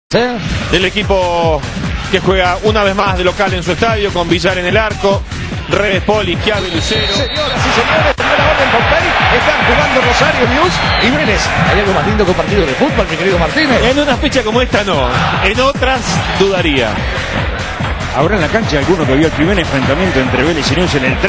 Del equipo que juega una vez más de local en su estadio, con Villar en el arco, Redes, Poli, Schiavi, Lucero. Señoras y señores, primera orden Pompey, están jugando Rosario News y Vélez. ¿Hay algo más lindo que un partido de fútbol, mi querido Martínez? En una fecha como esta no, en otras dudaría. Ahora en la cancha, alguno que vio el primer enfrentamiento entre Vélez y News en el 39-0-0.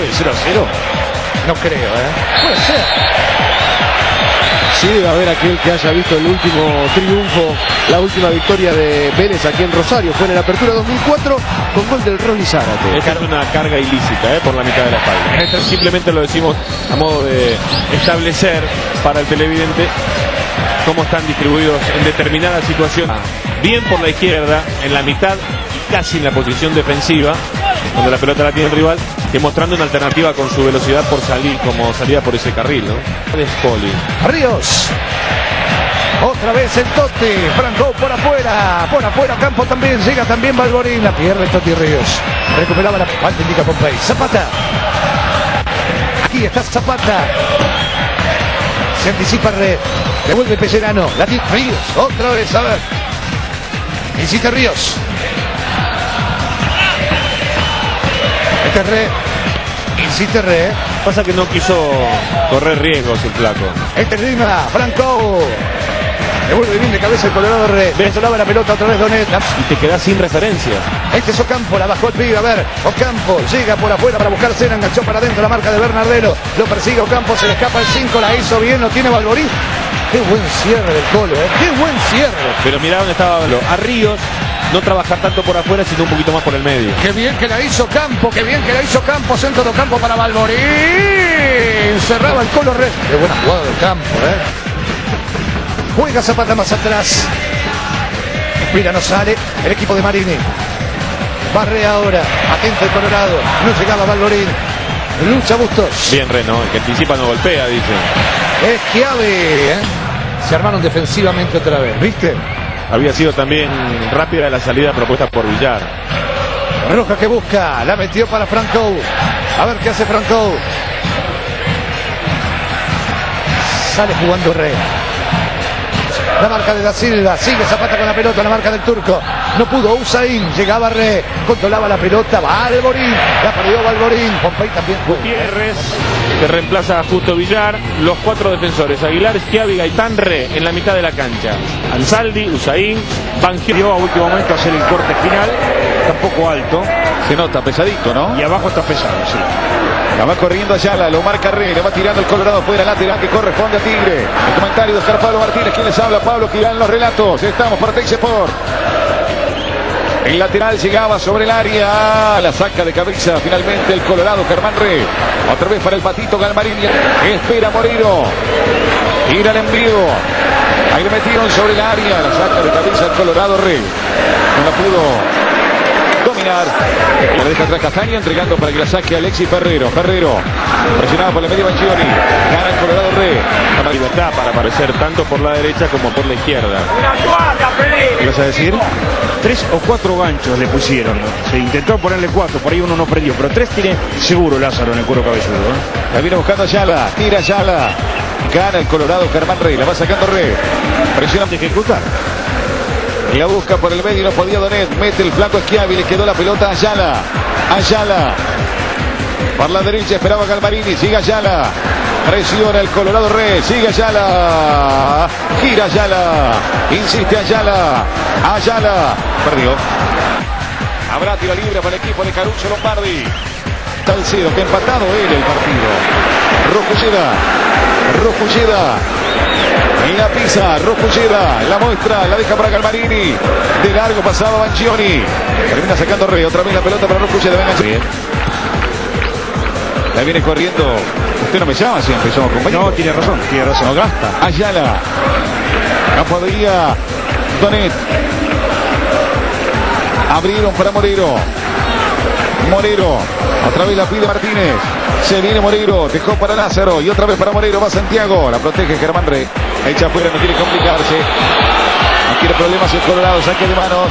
No creo, Puede ser. Sí, debe haber aquel que haya visto el último triunfo, la última victoria de Vélez aquí en Rosario. Fue en la apertura 2004 con gol del Rolly Zárate. Esta es una carga ilícita por la mitad de la espalda. Simplemente lo decimos a modo de establecer para el televidente cómo están distribuidos en determinadas situaciones. Bien por la izquierda, en la mitad y casi en la posición defensiva, donde la pelota la tiene el rival, que mostrando una alternativa con su velocidad por salir, como salida por ese carril, ¿no? Es Poli. Ríos. Otra vez el Totti. Franco por afuera Campo también, llega también Balborín. La pierde el Totti Ríos. Recuperaba la falta, indica Pompey. Zapata. Aquí está Zapata. Se anticipa Red. Devuelve Pellerano. La tiene Ríos. Otra vez, a ver. Insiste Ríos. Este es Red. Insiste Red. Pasa que no quiso correr riesgos el flaco. Este es Lima. Franco. Devuelve bien de cabeza el Colorado Red. Venezolaba la pelota otra vez Donet. Y te quedás sin referencia. Este es Ocampo, la bajó el pibe, a ver, Ocampo llega por afuera para buscar Cena, enganchó para adentro la marca de Bernardelo, lo persigue Ocampo, se le escapa el 5, la hizo bien, lo tiene Balborín. Qué buen cierre del Colo, qué buen cierre. Pero mirá dónde estaba a Ríos, no trabajar tanto por afuera, sino un poquito más por el medio. Qué bien que la hizo Campo, qué bien que la hizo Campo, centro de Ocampo para Balborín. Cerraba el Colo Red. Qué buena jugada del Campo, Juega Zapata más atrás. Mira, no sale el equipo de Marini. Barre ahora. Atento el Colorado. No llegaba Balborín. Lucha Bustos. Bien Reno, el que anticipa no golpea, dice. Es Schiavi, Se armaron defensivamente otra vez, ¿viste? Había sido también rápida la salida propuesta por Villar. Roja que busca. La metió para Franco. A ver qué hace Franco. Sale jugando Rey. La marca de Da Silva, sigue Zapata con la pelota, la marca del turco. No pudo Usain, llegaba Re, controlaba la pelota, Balborín, la perdió Balborín. Pompey también. Gutiérrez, que reemplaza a Justo Villar. Los cuatro defensores, Aguilar, Schiavi, Gaitán, Re, en la mitad de la cancha. Ansaldi, Usain, Banjio. Dio a último momento a hacer el corte final, está un poco alto. Se nota pesadito, ¿no? Y abajo está pesado, sí. La va corriendo Ayala, lo marca Re, le va tirando el Colorado fuera lateral que corresponde a Tigre. El comentario de Oscar Pablo Martínez, quien les habla, Pablo Girán, los relatos. Estamos para Tex Sport. El lateral llegaba sobre el área, la saca de cabeza finalmente el Colorado, Germán Re. Otra vez para el Patito Galmarini, espera Moreiro. Tira el envío. Ahí le metieron sobre el área, la saca de cabeza el Colorado Re. No la pudo dominar. La deja atrás Castaña, entregando para que la saque Alexis Ferrero. Ferrero, presionado por la media Banchioni. Gana el Colorado Re. La libertad para aparecer tanto por la derecha como por la izquierda. ¿Qué vas a decir? 3 o 4 ganchos le pusieron. Se intentó ponerle 4, por ahí uno no prendió. Pero 3 tiene seguro Lázaro en el cuero cabelludo. La viene buscando Ayala. Tira Ayala. Gana el Colorado Germán Re. La va sacando Re. Presiona de ejecutar. La busca por el medio, no podía Donet. Mete el flaco Schiavi, le quedó la pelota a Ayala. Ayala. Por la derecha esperaba Galmarini. Sigue Ayala. Presiona el Colorado Re. Sigue Ayala. Gira Ayala. Insiste Ayala. Ayala. Perdió. Habrá tiro libre para el equipo de Caruso Lombardi. Salcedo, que ha empatado él el partido. Rojulleda. La pisa, Rojulleda, la muestra, la deja para Galmarini. De largo pasaba Banchioni. Termina sacando Rey, otra vez la pelota para Rojulleda. Venga, bien. La viene corriendo. Usted no me llama siempre, somos compañeros. No, tiene razón. No gasta. Ayala. No podía. Donet. Abrieron para Moreiro. Otra vez la pide Martínez. Se viene Moreiro, dejó para Lázaro y otra vez para Moreiro, va Santiago, la protege Germán Re. Echa afuera, no quiere complicarse. No quiere problemas el Colorado, saque de manos.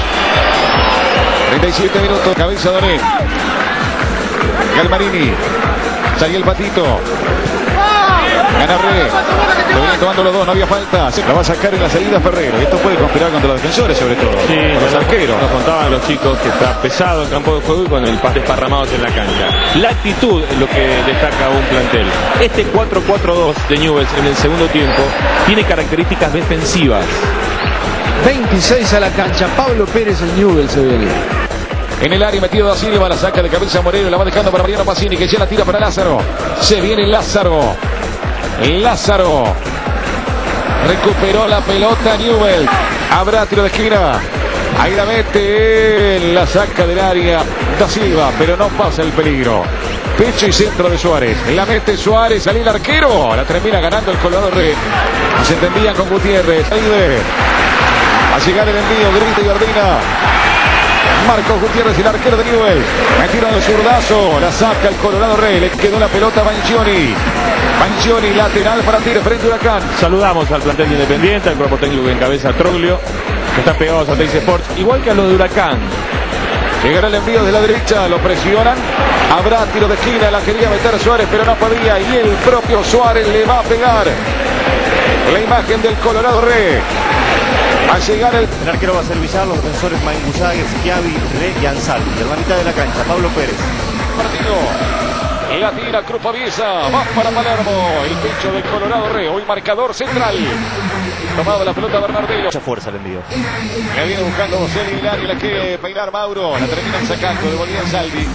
37 minutos, cabeza Donet. Galmarini. Salió el Patito. Gana Re. Lo vienen tomando los dos, no había falta. La va a sacar en la salida Ferrero. Y esto puede conspirar contra los defensores, sobre todo. Sí, los arqueros. Nos contaban los chicos que está pesado el campo de juego y con el pase desparramados en la cancha. La actitud es lo que destaca un plantel. Este 4-4-2 de Newell's en el segundo tiempo tiene características defensivas. 26 a la cancha. Pablo Pérez en Newell's se viene. En el área metido Da Silva, la saca de cabeza Moreno, la va dejando para Mariano Pacini, que ya la tira para Lázaro. Se viene Lázaro. Lázaro. Recuperó la pelota Newell's. Habrá tiro de esquina. Ahí la mete. La saca del área Da Silva, pero no pasa el peligro. Pecho y centro de Suárez. La mete Suárez, salí el arquero. La termina ganando el Colorado Re. Se entendían con Gutiérrez. A llegar el envío, grita y ordena Marcos Gutiérrez, el arquero de Newell's. Me tira de zurdazo, la saca el Colorado Re. Le quedó la pelota a Banchioni. Banchioni, lateral para tiro frente a Huracán. Saludamos al plantel de Independiente, al cuerpo técnico que encabeza Troglio, que está pegado a Teis Sports, igual que a los de Huracán. Llegará el envío de la derecha, lo presionan. Habrá tiro de esquina, la quería meter Suárez, pero no podía. Y el propio Suárez le va a pegar. La imagen del Colorado Re. A llegar el arquero va a servizar, los defensores Mainguzague, Schiavi, Re y Ansal. De la mitad de la cancha, Pablo Pérez. partido. La tira Cruz Paviesa, va para Palermo. El pecho del Colorado Re, hoy marcador central. Tomado la pelota Bernardino. Mucha fuerza el envío. La viene buscando José Milán y la quiere peinar Mauro. La terminan sacando, devolvía Salvi.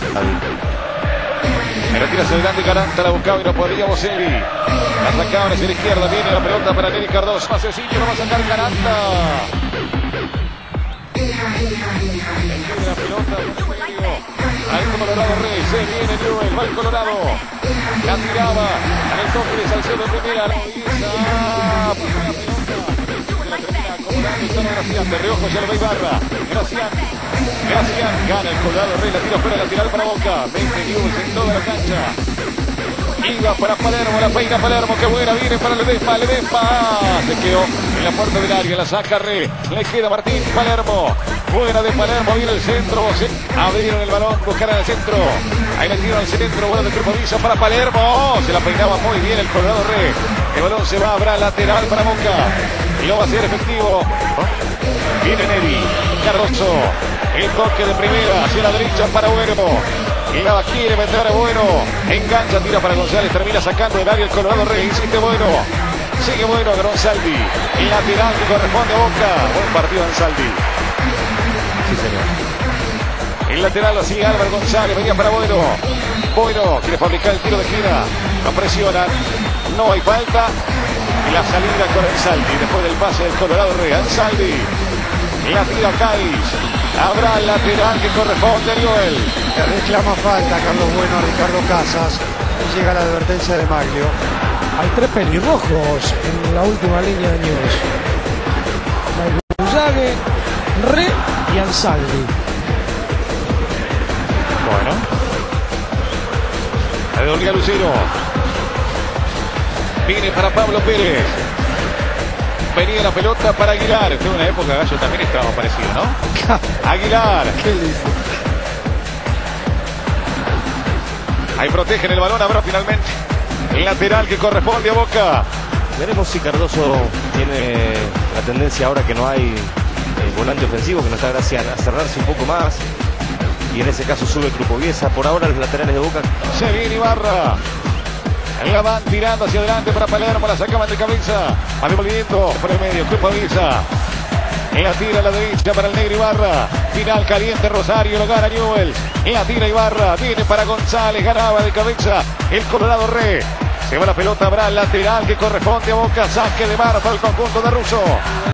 La tira hacia adelante Caranta, la buscaba y no podía Boselli. La sacaban hacia la izquierda, viene la pelota para Nelly Cardoso. Más sencillo, lo va a sacar Caranta. La pelota al Colorado Rey, se viene Newell's, va el Colorado. La tiraba, en el toque de Salcedo primera, la termina acomodando, está Gracián, de reojo ya lo ve Ibarra. Gracián, gana el Colorado Rey, la tira fuera lateral para Boca. 20 Newell's en toda la cancha. Iba para Palermo, la peina Palermo, qué buena, viene para Ledesma, se quedó en la puerta del área, la saca Re, le queda Martín, Palermo, buena de Palermo, viene el centro, abrieron el balón, buscaron el centro, ahí le tiraron el centro, buena de Cruz Paviesa para Palermo, se la peinaba muy bien el Colorado Re, el balón se va, habrá lateral para Boca, y lo va a hacer efectivo, viene Neri, Cardoso, el toque de primera, hacia la derecha para Bueno. Y la quiere meter Bueno, engancha, tira para González, termina sacando el área el Colorado Rey, insiste Bueno, sigue Bueno, Ansaldi, y lateral que corresponde a Boca, buen partido Ansaldi. Sí, señor. El lateral lo sigue Álvaro González, venía para Bueno, Bueno quiere fabricar el tiro de esquina, lo presionan, no hay falta, y la salida con Ansaldi, después del pase del Colorado Rey, Ansaldi, la tira Cádiz, habrá el lateral que corresponde a Newell's. Que reclama falta Carlos Bueno a Ricardo Casas. Y llega la advertencia de Maglio. Hay 3 pelirrojos en la última línea de Newell's. Mainguzague, Re y Ansaldi. Bueno. La devolvía Lucero. Viene para Pablo Pérez. Venía la pelota para Aguilar. Fue una época, Gallo también estaba parecido, ¿no? Aguilar. Qué lindo. Ahí protegen el balón, habrá finalmente el lateral que corresponde a Boca. Veremos si Cardoso tiene la tendencia ahora que no hay volante ofensivo, que no está Gracia a cerrarse un poco más. Y en ese caso sube Cruz Paviesa. Por ahora los laterales de Boca. Se viene Ibarra. La van tirando hacia adelante para Palermo, la sacaban de cabeza. Va devolviendo por el medio, Cruz Paviesa. La tira a la derecha para el negro Ibarra. Final caliente Rosario, lo gana Newell's. La tira Ibarra, viene para González, ganaba de cabeza el Colorado Re. Se va la pelota, habrá el lateral que corresponde a Boca. Saque de mano para el conjunto de Russo.